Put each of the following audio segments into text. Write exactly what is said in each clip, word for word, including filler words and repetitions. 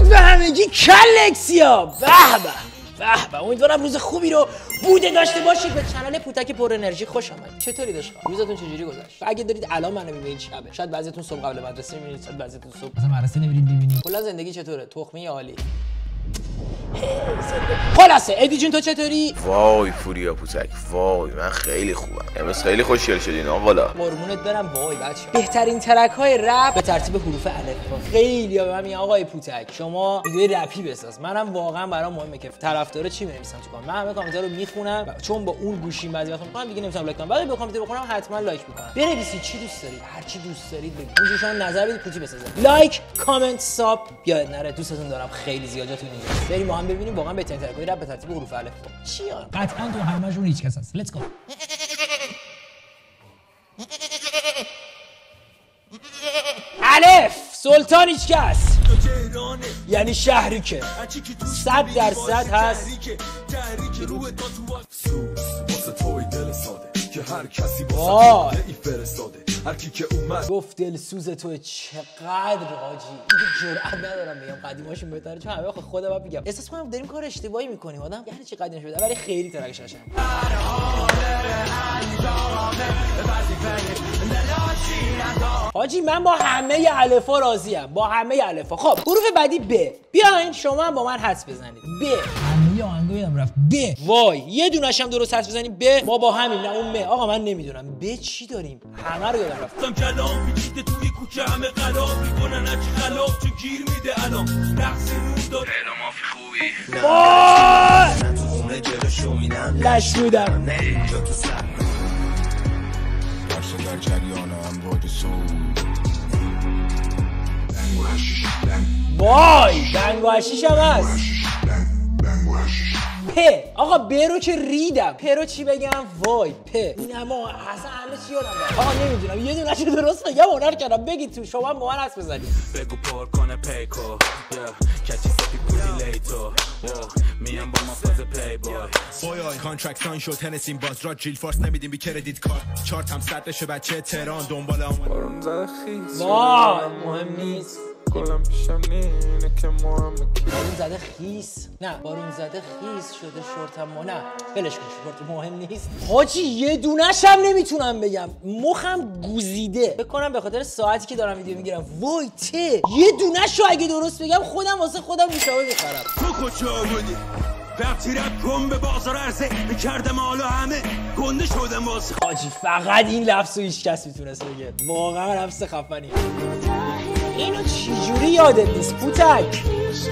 به همگی کلکسیا. به به به به، امیدوارم روز خوبی رو بوده داشته باشید. به کانال پوتک پر انرژی خوش آمدید. چطوری داشت؟ روزتون چجوری گذشت؟ اگه دارید الان منو میبینید شبه، شاید بعضیتون صبح قبل مدرسه میبینید، شاید بعضیتون صبح مثلا مدرسه نمیرید میبینید. کلا زندگی چطوره؟ تخمی عالی. خلاصه ادی جون تو چطوری؟ وای پوریا پوتک، وای من خیلی خوبم. امروز خیلی خوشگل شدین آقالا. قربونت برم. وای بچه‌ها، بهترین ترک های رپ به ترتیب حروف الف. خیلی به من میگن آقای پوتک شما ویدیو رپی بساز. منم واقعا برام مهمه که طرفدارا چی بنویسن تو کامنت. من همه کامنت‌ها رو میخونم چون با اون گوشیم بعضی وقتا میگم دیگه نمیتونم لایک کنم. ولی به کامنت بخونم حتما لایک میکنم. بنویسید چی دوست دارید، هر چی دوست دارید بگید. اینجوری شما نظر بدید پوتی بسازه. لایک، کامنت، ساب یاد نره. دوستتون دارم خیلی زیاد جاتون اینجاست. بریم ما هم ببینیم واقعا بهترین ترکای رپ به ترتیب حروف الف چیه. قطعا تو همه‌شون هیچ کس هست. لیتس گو. الف سلطان هیچ کس یعنی شهری که صد درصد هست. وای گفت دلسوز تو چقدر حاجی، دیگه جرئت ندارم بگم قدیماشون بهتره چون همه خود خودم میگم. احساس کنم داریم کار اشتباهی میکنیم. آدم یعنی چی قدیمش بده، ولی خیلی ترکش قشنگه. حاجی من با همه الفا راضیم، با همه الفا. خب حروف بعدی ب. بیاین شما هم با من حدس بزنید. ب. همه آهنگا یادم رفت. ب. وای یه دونش هم درست حدس بزنید. ب. ما با همین نه اون م. آقا من نمیدونم ب چی داریم. همه رو یادم رفت. تام کلام پیچیده توی کوچه همه قلاب میکنن اچ خلاف چون گیر میده الان. رقص نور داره مافی خوبی. وای تو خونه جلوشو میدم لش بودم. در جریانم باد سون. وای بنگ و حشیش هم هست. پ. آقا ب رو که ریدم. پ رو چی بگم؟ وای پ. این اما اصلا همه چی یادم رفت. آقا نمیدونم یه دونه چه درست بگم هنر کردم. بگید تو شما با من حرف بزنید. بگو پر کنه پیکو کچی سپی پولی لیتو میام با ما فاز پلی بای. بای کانترکت ساین شد هنسین باز را جیل فارس نمیدیم بی کردیت کارت. چارت هم صد بشه بچه تهران دنبال اون. بارون زده خیس. وای مهم نیست. گلم پیشم اینه که مهم کی. بارون زده خیس. نه بارون زده خیس شده شورتم ما. نه بلش کن شورت مهم نیست. حاجی یه دونش هم نمیتونم بگم. مخم گوزیده. فکر کنم به خاطر ساعتی که دارم ویدیو میگیرم. وای ته یه دونش رو اگه درست بگم خودم واسه خودم نوشابه میخرم. تو کجا بودی؟ وقتی رد کن به بازار عرضه میکردم حالا همه گنده شدم واسه. حاجی فقط این لفظ رو هیچ کس میتونست بگه. واقعا لفظ خفنیه. اینو چجوری یادت نیست پوتک؟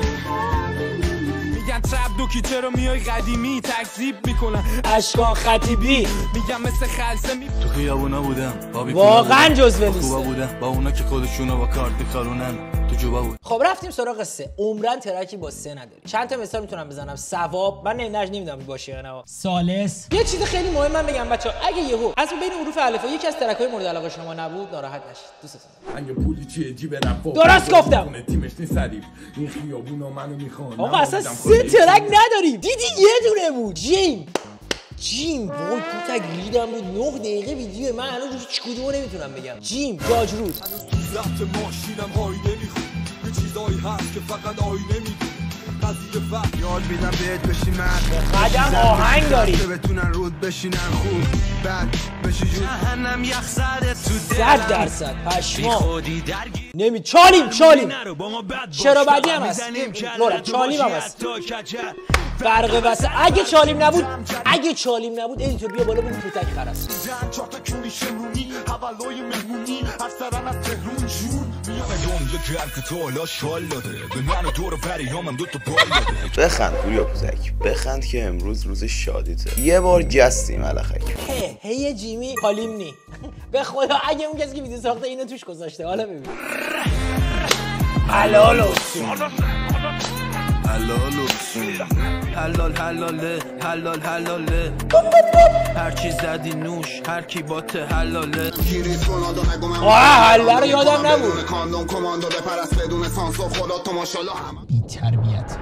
میگن ترپ دو کیته رو میای قدیمی تکذیب میکنن. اشکان خطیبی میگم مثل خلصه می تو خیابونا بودم واقعا جزوه نیست. خوبا بودم با اونا که خودشونو با کارت میخارونن تو جوبا بود. خب رفتیم سراغ سه. عمرن ترکی با سه نداری. چند تا مثال میتونم بزنم. ثواب من نمیدونم نمیدونم باشه یا نه. سالس. یه چیز خیلی مهم من بگم بچا، اگه یهو از بین حروف الفا یکی از ترک‌های مورد علاقه شما نبود ناراحت نشید. دوستتون دارم. پولی چیه جیب رفت. درست گفتم. تیمش نیستید. این خیابونا منو میخوان. آقا اصلا سه ترک نداریم. دیدی یه دونه بود. جیم جیم وای پوتک ریدم بود. نه دقیقه ویدیو من الان هیچ کدومو نمیتونم بگم. جیم جاج رود. رفت ماشینم های نمیخواد. یه چیزایی هست که فقط آینه میگه. قضیه وقت یاد میدم بهت بشین من. قدم آهنگ داری. بتونن رود بشینن خوب. بعد بشی جون. جهنم یخ زده تو دلم. صد درصد پشما. نمی چالیم چالیم. چرا بعدی هم هست. نورا چالیم هم هست. فرق بس اگه چالیم نبود اگه چالیم نبود ادیتور بیا بالا ببین پوتک خرس. بخند پوریا پوتک بخند که امروز روز شادیته. یه بار جستی ملخک. هی هی جیمی حالیم نی. به خدا اگه اون کسی که ویدیو ساخته اینو توش گذاشته. حالا ببین حلال حلال حلال حلاله حلال حلاله هر چی زدی نوش هر کی باته حلاله. آه حلاله رو یادم نبود. کاندوم کماندو بپرست بدون سانس و خدا تو ماشاءالله. بی تربیت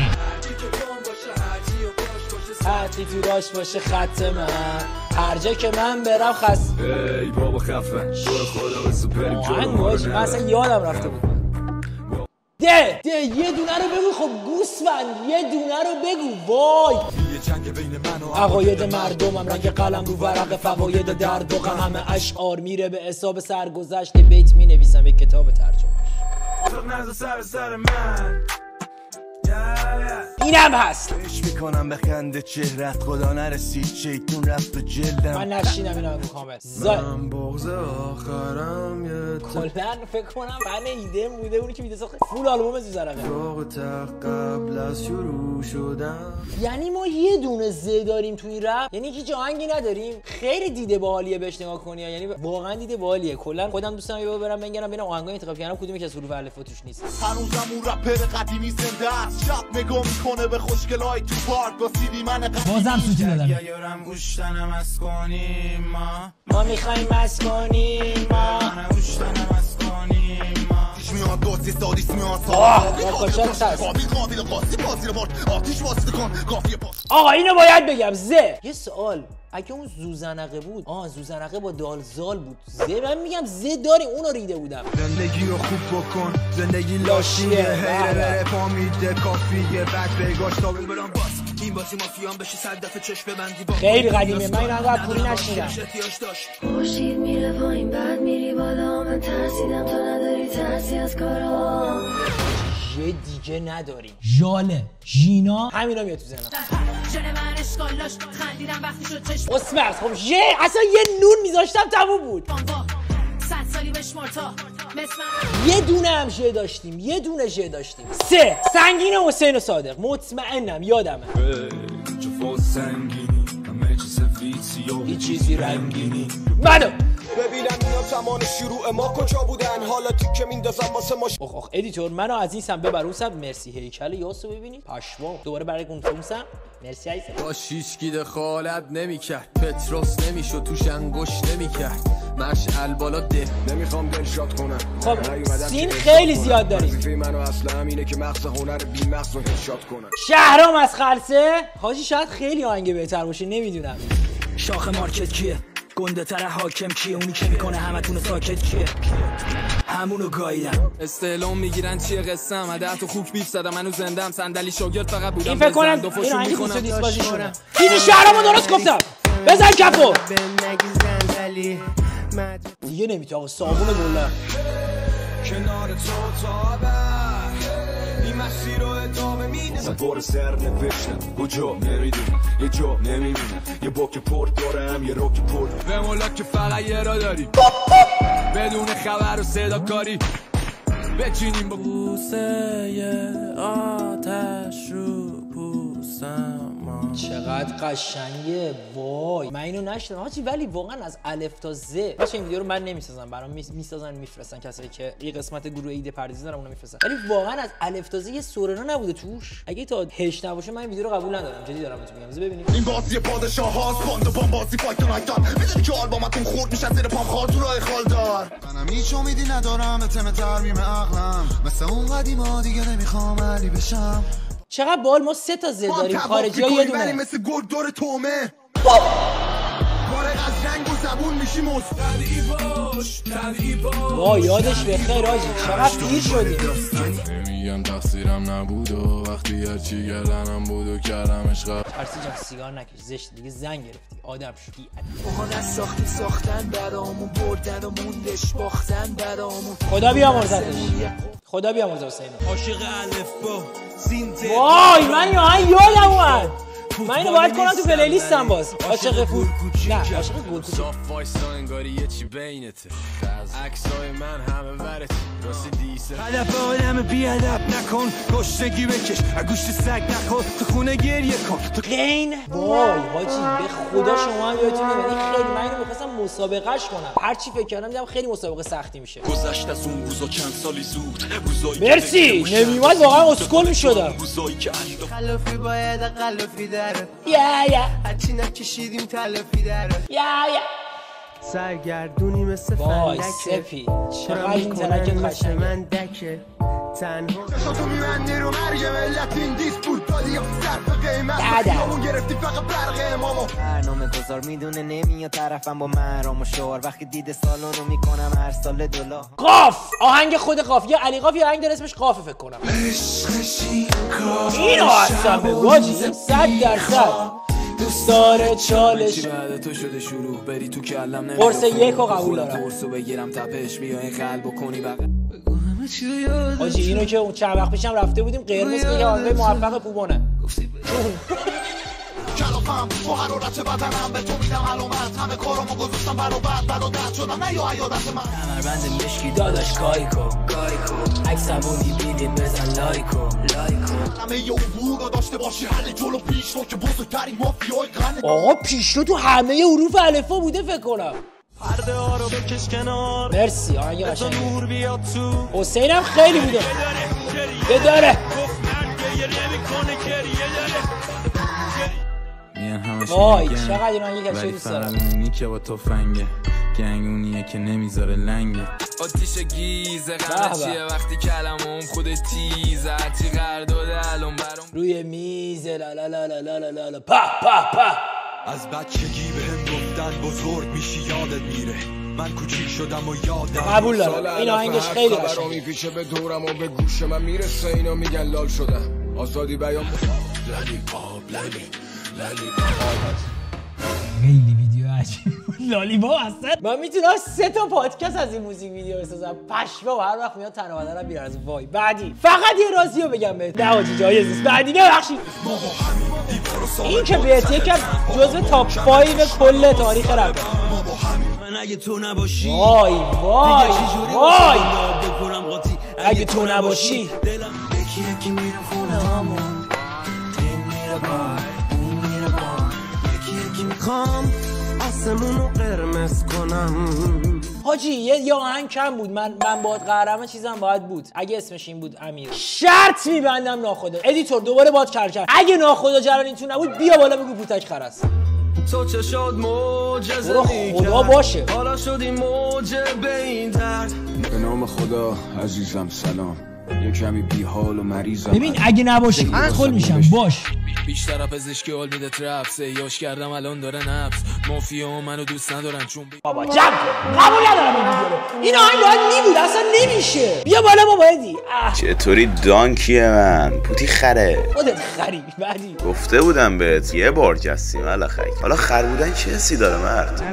هرچی تو داش باشه خط من. هر جا که من برم خست. ای بابا خفه برو خدا به سوپری آهنگ باش. من اصلا یادم رفته بود. ده ده یه دونه رو بگو. خب گوسفند یه دونه رو بگو. وای عقاید مردمم رنگ قلم رو ورق فواید درد و غم همه اشعار میره به حساب سرگذشت بیت می نویسم یک کتاب ترجمه سر سر من اینم هست. عشق میکنم به خنده چهرت خدا نرسید شیطون رفت و جلدم. من نشینم اینا رو کامل من بغض آخرم یه کلن فکر کنم فن ایده بوده اونی که میده ساخت فول آلبوم زوزرقه فوق تق قبل از شروع شدم. یعنی ما یه دونه ز داریم تو این رپ، یعنی هیچ آهنگی نداریم. خیلی دیده باحالیه بهش نگاه کنی، یعنی واقعا دیده باحالیه. کلا خودم دوست دارم برم بنگرم ببینم آهنگای انتخاب کردم کدومی که از حروف الف توش نیست. هنوزم اون رپر قدیمی زنده است، شب نگاه میکنه به خوشگلای تو پارک با سیدی من بازم سوتی دادم. یارم گوشتنم از کنیم ما ما میخوایم مس کنیم ما گوشتنم از کنیم ما پیش میاد دوستی سادیس میاد آقا اینو باید بگم. ز یه سوال، اگه اون زوزنقه بود، آه زوزنقه با دالزال بود، ز من میگم ز داریم اونو ریده بودم. زندگی رو خوب بکن، زندگی لاشیه، هیره بره پا میده کافیه، بعد بگاش تا برم باز این بازی مافیان بشه صد دفعه چشم ببندی. خیلی قدیمه، من این انقدر پولی نشیدم. خوشید میره پایین بعد میری بالا، من ترسیدم تو نداری ترسی از کارا. یه دیگه نداریم. ژاله ژینا همینا میاد تو ذهنم. ژن من اشکالاش خندیدم وقتی شد چشم اسمرس. خب ژ اصلا یه نون میذاشتم تموم بود. صد سالی بشمار تا یه دونه هم ژ داشتیم، یه دونه ژ داشتیم. سه سنگین حسین و صادق مطمئنم یادمه. جفا سنگینی همه چیز سفید یه چیزی رنگینی. منو ببینم اینا زمان شروع ما کجا بودن، حالا تیکه میندازم واسه ما. اخ اخ ادیتور منو از این سم ببر اون سم. مرسی هیکل یاسو ببینی پشمام. دوباره برگردون اون سم. مرسی عزیزم. با شیشگی دخالت نمیکرد، پتروس نمیشد توش انگشت نمیکرد، مشعل بالا ده نمیخوام دلشاد کنم. خب سین خیلی زیاد داریم. وظیفه منو اصلا همینه که مغز هنر بی مغز رو هدشات کنم. شهرام از خلسه حاجی شاید خیلی آهنگ بهتر باشه نمیدونم. شاخ مارکت کیه؟ گنده تر حاکم کیه؟ اونی که میکنه همتون ساکت کیه؟ همونو گاییدم. استعلام میگیرن چیه قسم، عده تو خوک بیف زدم منو زندم، صندلی شاگرد فقط بودم. این فکر کنم این آهنگ بیست و دیسپازی شونه. دیدی شهرامو درست گفتم. بزن کفو. دیگه نمیتونه آقا صابون گلر. کنار تو تا بعد این مسیر رو ادامه میدم. سوار سر نوشتم کجا نمیدونم، یه جا نمیبینم، یه باک پورت دارم یه روک پورت. به مولا که فقط یه را داری بدون خبر و صدا کاری بچینیم با بوسه آتش رو پوستم. چقدر قشنگه. وای من اینو نشدم حاجی، ولی واقعا از الف تا ز. باشه این ویدیو رو من نمیسازم، برام میسازن میفرستن کسایی که این قسمت گروه ایده پردازی دارن اونو میفرستن، ولی واقعا از الف تا ز یه سورنا نبوده توش. اگه تا هش نباشه من این ویدیو رو قبول ندارم، جدی دارم بهتون میگم. ببینیم این بازی پادشاه هاست، باند و بام بازی فایت نایتان. میدونی که آلبومتون خورد میشه زیر پام خال تو راه خالدار. منم هیچ امیدی ندارم به تم ترمیم عقلم، مثل اون قدیما دیگه نمیخوام علی بشم. چقدر بال ما سه تا ز داریم، خارجی ها یه دونه. مثل گرگ دور تومه فارغ از رنگ و زبون میشیم مستدی باش تدی باش. وا یادش بخیر آجی، چقدر پیر شدیم. نمیگم تقصیرم نبود و وقتی هرچی گردنم بود و کردم عشق. پرسی جان سیگار نکش، زشت دیگه زنگ گرفتی آدم شدی. ماها نساختی ساختن برامون، بردن و موندش باختن برامون. خدا بیامرزتش، خدا بیامرزه حسین. عاشق الف با سینته. وای من این آهنگ یادم اومد، من اینو باید کنم تو پلیلیستم باز. عاشق فول نه عاشق گل کوچیک. صاف وایسا انگاری یه چی بینته، عکسای من همه ورت راستی دیسه. هدف آدم بی ادب نکن، گشتگی بکش گوشت سگ نخور، تو خونه گریه کن. غین وای حاجی به خدا شما هم یادتون میاد این خیلی من اینو می‌خواستم مسابقهش کنم، هر چی فکر کردم دیدم خیلی مسابقه سختی میشه. گذشت از اون روزا چند سالی زود، روزایی مرسی نمیومد واقعا اسکل میشدم. روزایی که خلافی باید خلافی داره، یا یا هرچی نکشیدیم تلافی داره. یا یا سرگردونی مثل وای فندکه سپی چقدر این ترک قشنگه من دکه تنها تو میبندی رو مرگ ملت این دیسپول دادی یا صرف قیمت خیامون گرفتی فقط برق امامو برنامه گذار میدونه نمیاد طرفم با مرام و شعار وقتی دیده سالن رو میکنم هر سال دلار قاف آهنگ خود قاف یا علی قاف یا آهنگ در اسمش قافه فکر کنم اینو اصلا به واجی صد درصد دوست داره چالش بعد تو شده شروع بری تو کلم نمیگم قرص یک رو قبول دارم قرصو بگیرم تپش بیای قلب و کنی بقیه حاجی اینو که اون چند وقت پیشم رفته بودیم قرمز که آهنگ موفق پوبونه کلافم تو حرارت بدنم به تو میدم علامت همه کارامو گذاشتم برا بعد برا درد شدم نه یا عیادت من کمربند مشکی داداش گایکو گایکو عکسمو میبینید بزن لایکو لایکو همه یه عبور رو داشته باشی حل جلو پیش رو که بزرگترین مافیای غنه آقا پیشرو تو همه حروف الفا بوده فکر کنم پرده ها رو بکش کنار مرسی آهنگ قشنگه نور بیاد تو حسینم خیلی بوده بداره وای چقدر این آهنگ کشی دوست دارم اونی که با تفنگه گنگ اونیه که نمیذاره لنگه آتیش گیزه غمه چیه وقتی کلمم خود تیزه هرچی قرار داده الان برام روی میز لا لا لا لا لا لا لا پا پا پا از بچگی بهم گفتن بزرگ میشی یادت میره من کوچیک شدم و یادم قبول دارم این آهنگش خیلی قشنگه میپیچه به دورم و به گوش من میرسه اینا میگن لال شدم آزادی بیان لالی پاپ لالی لالی پاپ خیلی ویدیو عجیب لالی با اصلا من میتونم سه تا پادکست از این موزیک ویدیو بسازم پشما و هر وقت میاد تنها بدنم میرزه وای بعدی فقط یه رازیو بگم بهت نه حاجی جایز نیست بعدی ببخشید این که بهت یکم جزو تاپ پنج کل تاریخ رپ من اگه تو نباشی وای وای وای اگه تو نباشی دلم یکی یکی میره خونه هامون این میره بار اون میره بار یکی یکی میخوام آسمونو قرمز کنم حاجی یه یا آهنگ کم بود من من باید قهرمان چیزم باید بود اگه اسمش این بود امیر شرط میبندم ناخدا ادیتور دوباره باید کار کرد اگه ناخدا جلال این تو نبود بیا بالا بگو پوتک خرس تو چه شاد معجزه خدا باشه حالا شدی موجه به این درد به نام خدا عزیزم سلام یه کمی بی حال و مریضم ببین اگه نباشی خل میشم باش بیشتر پزشکی حال میده ترپ سیاش کردم الان داره نفس مافیا منو دوست ندارن چون بابا جمع کن قبول ندارم این ویدیو رو این آهنگ باید میبود اصلا نمیشه بیا بالا بابا ادی چطوری دانکیه من پوتی خره خودت خری بعدی گفته بودم بهت یه بار جستیم الخک حالا خر بودن چه حسی داره مرد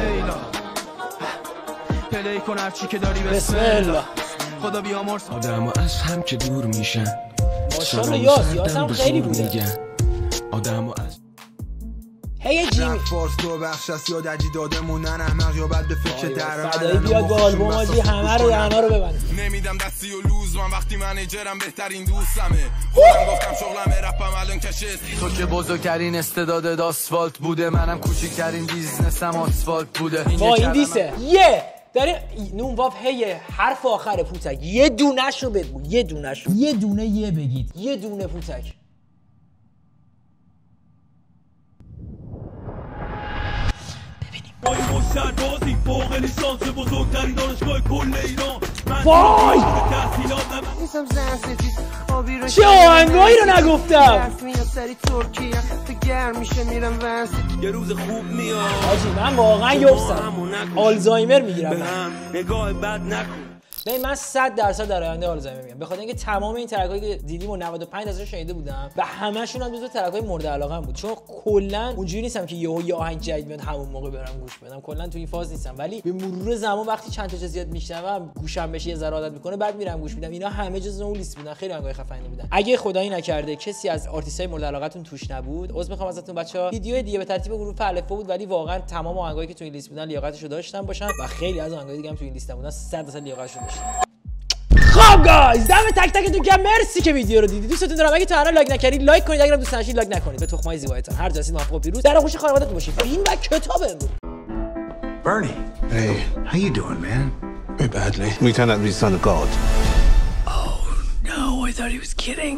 پلی کن هرچی که داری بسم الله خدا بیامرز آدم از هم که دور میشن ماشاءالله یاس یاس هم خیلی بوده آدم از هی جیمی فارس تو بخش است یا دجی دادمونن احمق یا بد به فکر در فدایی بیاد با آلبوم آجی همه رو دهنا رو ببند نمیدم دستی و لوز من وقتی منیجرم بهترین دوستمه خودم گفتم شغلم رپم الان کشید تو که بزرگترین استعداد آسفالت بوده منم کوچکترین بیزنسم آسفالت بوده با این دیسه یه داری نون واف هی حرف آخر پوتک یه دونش رو بگو یه دونش رو یه دونه یه بگید یه دونه پوتک وای مشتربازی فوق لیسانس بزرگترین دانشگاه کل ایران وای نیستم زن سفید آبی رو چه آهنگایی رو نگفتم حرف میاد سری ترکیه تو گرم میشه میرم ونسی یه روز خوب میاد حاجی من واقعا یوبسم آلزایمر میگیرم نگاه بد نکن نه من صد درصد در آینده آلزایمر میگم به خاطر اینکه تمام این ترکایی که دیدیم و نود و پنج درصد شنیده بودم و همشون هم جزو ترکای مورد علاقه‌ام بود چون کلا اونجوری نیستم که یهو یه آهنگ جدید میاد همون موقع برم گوش بدم کلا تو این فاز نیستم ولی به مرور زمان وقتی چند تا چیز زیاد میشنوم گوشم بشه یه ذره عادت میکنه بعد میرم گوش میدم اینا همه جزو اون لیست بودن خیلی آهنگای خفنی بودن اگه خدایی نکرده کسی از آرتیستای مورد علاقتون توش نبود عذر میخوام ازتون بچه‌ها ویدیو دیگه به ترتیب حروف الفبا بود ولی واقعا تمام آهنگایی که تو این لیست بودن لیاقتشو داشتن باشن و خیلی از آهنگای دیگه هم تو این لیست بودن صد درصد لیاقتشو داشتن خب گایز دم تک تکتون گرم مرسی که ویدیو رو دیدید دوستتون دارم اگه تا الان لایک نکردید لایک کنید اگه دوست داشتید لایک نکنید به تخمای زیبایتون هر جاسی موفق پیروز در آغوش خانواده‌تون باشید فیلم و کتاب امروز Bernie. Hey, how you doing, man? Very badly. We turned out to be the son of God. Oh no, I thought he was kidding.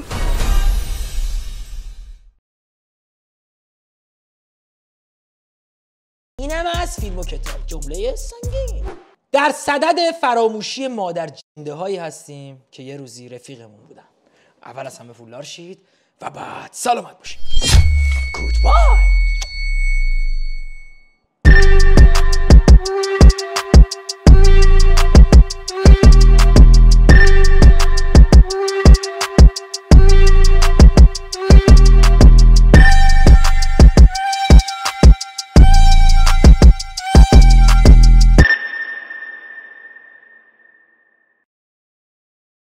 اینم از فیلم و کتاب. جمله سنگین. در صدد فراموشی مادر جنده هایی هستیم که یه روزی رفیقمون بودن. اول از همه فولار شید و بعد سلامت باشید. گودبای.